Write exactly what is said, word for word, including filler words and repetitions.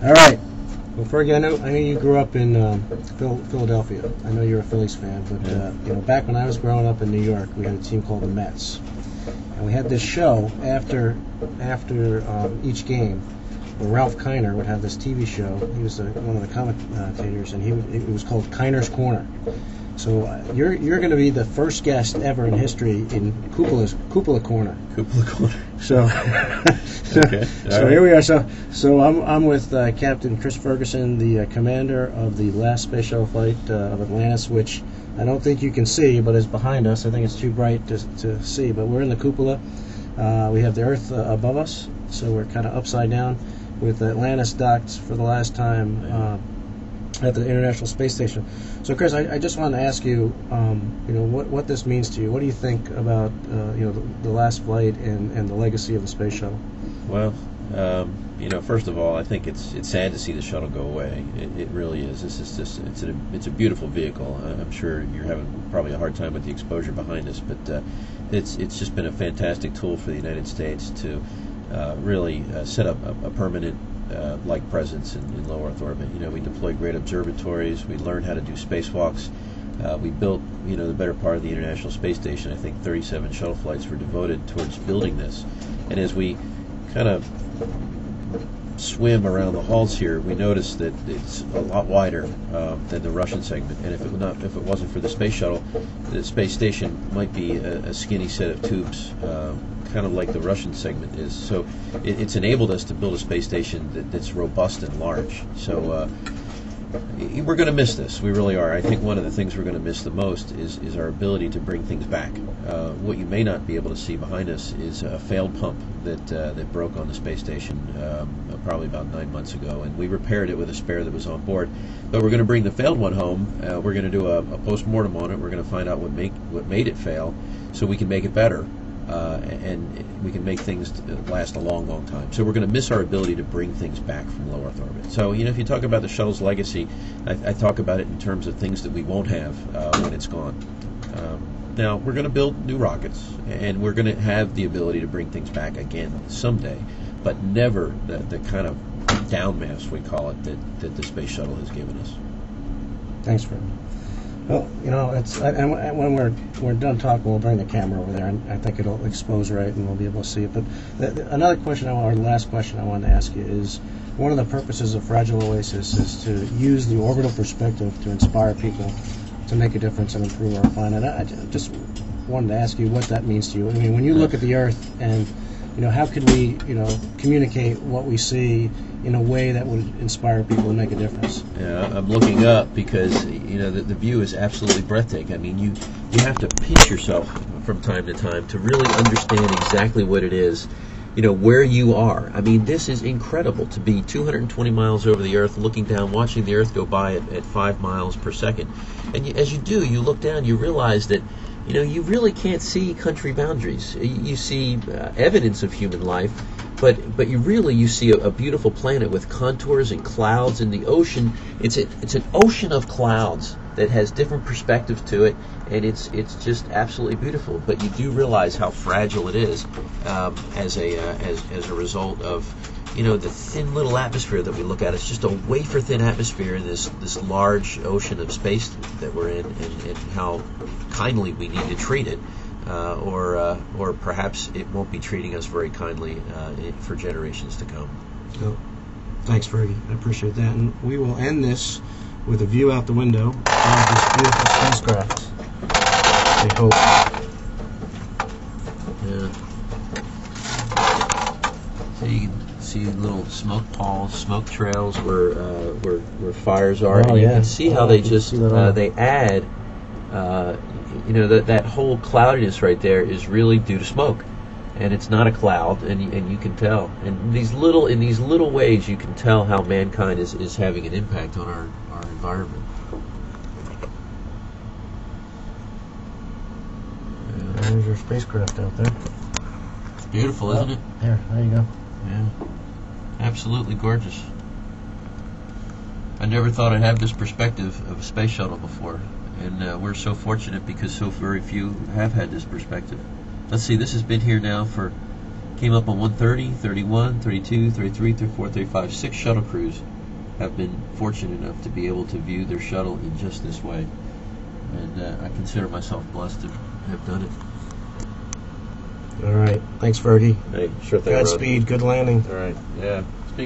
All right. Well, Fergie, I know I know you grew up in um, Phil, Philadelphia. I know you're a Phillies fan, but Yeah. uh, you know, back when I was growing up in New York, we had a team called the Mets, and we had this show after after um, each game, where Ralph Kiner would have this T V show. He was the, one of the commentators, and he would, it was called Kiner's Corner. So uh, you're you're going to be the first guest ever in history in Cupola's Cupola Corner. Cupola Corner. So, so, okay. so right. here we are. So, so I'm I'm with uh, Captain Chris Ferguson, the uh, commander of the last space shuttle flight uh, of Atlantis, which I don't think you can see, but is behind us. I think it's too bright to to see, but we're in the cupola. Uh, we have the Earth uh, above us, so we're kind of upside down, with Atlantis docked for the last time uh, at the International Space Station. So, Chris, I, I just wanted to ask you, um, you know, what, what this means to you. What do you think about, uh, you know, the, the last flight and, and the legacy of the space shuttle? Well, um, you know, first of all, I think it's it's sad to see the shuttle go away. It, it really is. This is just it's a it's a beautiful vehicle. I'm sure you're having probably a hard time with the exposure behind us, but uh, it's it's just been a fantastic tool for the United States to uh, really uh, set up a, a permanent Uh, like presence in, in low Earth orbit. You know, we deployed great observatories. We learned how to do spacewalks. Uh, we built, you know, the better part of the International Space Station. I think thirty-seven shuttle flights were devoted towards building this. And as we kind of swim around the halls here, we noticed that it's a lot wider uh, than the Russian segment. And if it not, if it wasn't for the space shuttle, the space station might be a, a skinny set of tubes. Uh, kind of like the Russian segment is. So it, it's enabled us to build a space station that, that's robust and large. So uh, we're going to miss this. We really are. I think one of the things we're going to miss the most is, is our ability to bring things back. Uh, what you may not be able to see behind us is a failed pump that uh, that broke on the space station um, probably about nine months ago, and we repaired it with a spare that was on board. But we're going to bring the failed one home. Uh, we're going to do a, a post-mortem on it. We're going to find out what make what made it fail, so we can make it better. Uh, and we can make things last a long, long time. So we're going to miss our ability to bring things back from low Earth orbit. So, you know, if you talk about the shuttle's legacy, I, I talk about it in terms of things that we won't have uh, when it's gone. Um, now, we're going to build new rockets, and we're going to have the ability to bring things back again someday, but never the, the kind of downmass, we call it, that, that the space shuttle has given us. Thanks, Fred. Well, you know, it's and when we're we're done talking, we'll bring the camera over there, and I think it'll expose right, and we'll be able to see it. But the, the, another question, or last question, I wanted to ask you is: one of the purposes of Fragile Oasis is to use the orbital perspective to inspire people to make a difference and improve our planet. I, I just wanted to ask you what that means to you. I mean, when you look at the Earth, and you know, how could we, you know, communicate what we see in a way that would inspire people to make a difference? Yeah, I'm looking up because, you know, the, the view is absolutely breathtaking. I mean, you you have to pinch yourself from time to time to really understand exactly what it is, you know, where you are. I mean, this is incredible to be two hundred twenty miles over the Earth, looking down, watching the Earth go by at, at five miles per second. And you, as you do, you look down, you realize that, you know, you really can't see country boundaries. You, you see uh, evidence of human life, but but you really you see a, a beautiful planet with contours and clouds in the ocean. It's a, it's an ocean of clouds that has different perspectives to it, and it's it's just absolutely beautiful. But you do realize how fragile it is um, as a uh, as as a result of, you know, the thin little atmosphere that we look at. It's just a wafer thin atmosphere in this this large ocean of space that we're in, and, and how kindly we need to treat it, uh, or uh, or perhaps it won't be treating us very kindly uh, for generations to come. So, thanks, Fergie. I appreciate that. And we will end this with a view out the window of this beautiful spacecraft. I hope. Yeah. So you can see little smoke palls, smoke trails where uh, where where fires are, Oh, and you yeah. can see how Oh, they I can just see that uh, all. they add. Uh, you know, that that whole cloudiness right there is really due to smoke, and it's not a cloud, and you, and you can tell. And these little in these little ways, you can tell how mankind is, is having an impact on our, our environment. Yeah. There's your spacecraft out there. It's beautiful, isn't it? There, there you go. Yeah, absolutely gorgeous. I never thought I'd have this perspective of a space shuttle before. And uh, we're so fortunate because so very few have had this perspective. Let's see, this has been here now for, came up on one thirty, thirty-one, thirty-two, thirty-three, thirty-four, thirty-five, six shuttle crews. have been fortunate enough to be able to view their shuttle in just this way. And uh, I consider myself blessed to have done it. All right. Thanks, Fergie. Hey, sure thing. Godspeed. Good landing. All right. Yeah.